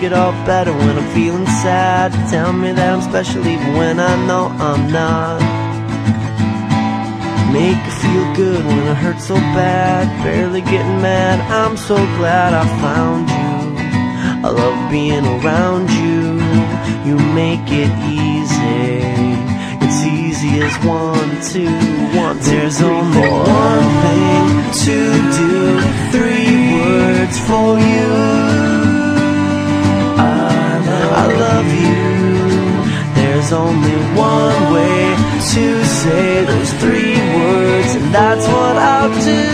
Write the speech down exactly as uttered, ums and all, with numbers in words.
it all better when I'm feeling sad. Tell me that I'm special even when I know I'm not. Make it feel good when I hurt so bad. Barely getting mad, I'm so glad I found you. I love being around you. You make it easy. It's easy as one, two, one, two, There's three, only four. One thing to do. Three words for you. I love, I love you. There's only one way to say those three words, and that's what I'll do.